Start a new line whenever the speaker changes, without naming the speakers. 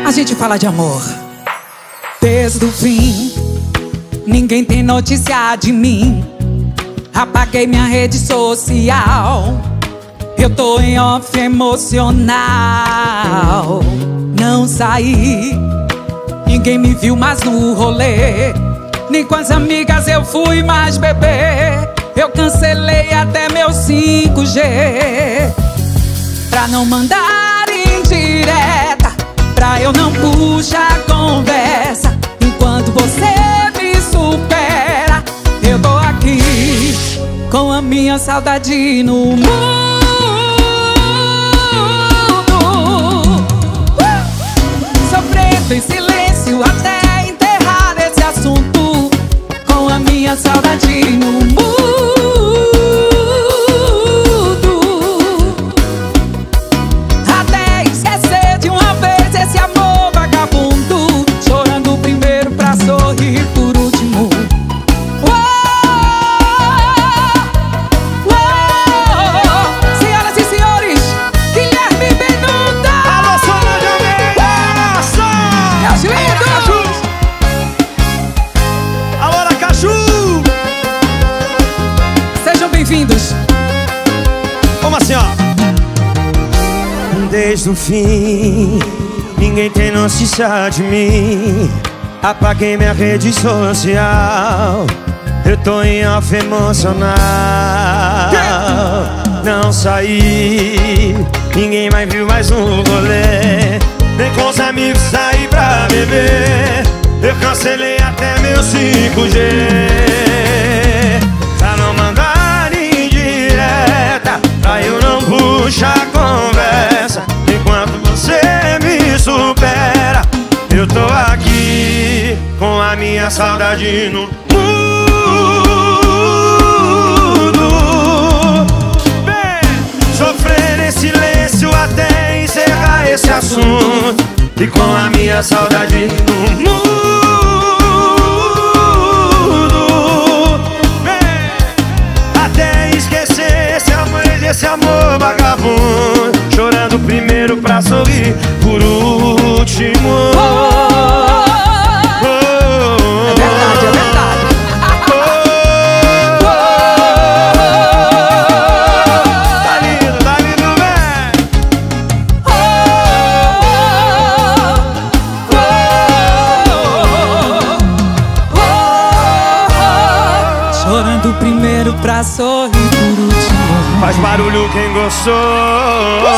A gente fala de amor. Desde o fim, ninguém tem notícia de mim. Apaguei minha rede social. Eu tô em off emocional. Não saí, ninguém me viu mais no rolê. Nem com as amigas eu fui mais beber. Eu cancelei até meu 5G pra não mandar indireta, pra eu não puxar a conversa. Enquanto você me supera, eu tô aqui com a minha saudade no mundo, sofrendo em silêncio até enterrar esse assunto. Com a minha saudade no mundo, até esquecer de uma vez esse amor vagabundo. Chorando primeiro pra sorrir por último. Senhoras e senhores, Guilherme Benuta!
Alô, Solange Almeida!
Meus lindos!
Alô, Aracaju!
Sejam bem-vindos.
Como assim, ó? Desde o fim, ninguém tem notícia de mim. Apaguei minha rede social. Eu tô em off emocional. Não saí, ninguém mais viu mais um rolê. Nem com os amigos saí pra beber. Eu cancelei até meu 5G pra não mandar indireta, pra eu não puxar a conversa. Enquanto você me supera, eu tô aqui com a minha saudade no mundo. Vem sofrer em silêncio até encerrar esse assunto. E com a minha saudade no mundo, vem até esquecer esse amor vagabundo. Chorando primeiro pra sorrir por último.
É verdade, é verdade.
Tá lindo, velho.
Chorando primeiro pra sorrir por último.
Faz barulho quem gostou.